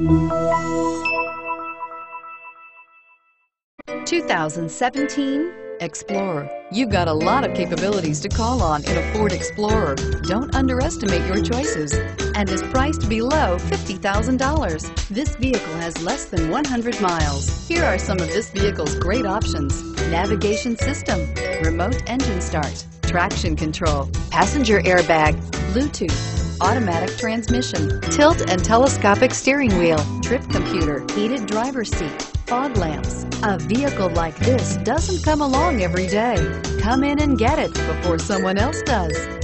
2017 Explorer. You've got a lot of capabilities to call on in a Ford Explorer. Don't underestimate your choices, and is priced below $50,000. This vehicle has less than 100 miles. Here are some of this vehicle's great options: navigation system, remote engine start, traction control, passenger airbag, Bluetooth, automatic transmission, tilt and telescopic steering wheel, trip computer, heated driver's seat, fog lamps. A vehicle like this doesn't come along every day. Come in and get it before someone else does.